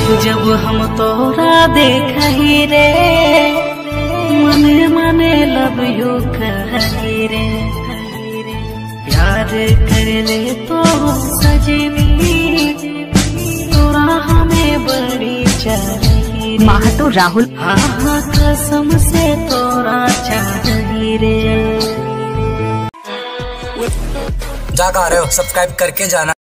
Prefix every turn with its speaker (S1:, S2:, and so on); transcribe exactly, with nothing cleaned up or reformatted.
S1: जब हम तोरा देखही रे, मने मने लव यू कही रे। प्यार कर ले तो सजनी, तोरा हमें बड़ी चाहिए।
S2: महतो राहुल।
S1: हाँ हाँ कसम से तोरा चाहिए रे।
S3: जा रहे हो, सब्सक्राइब करके जाना।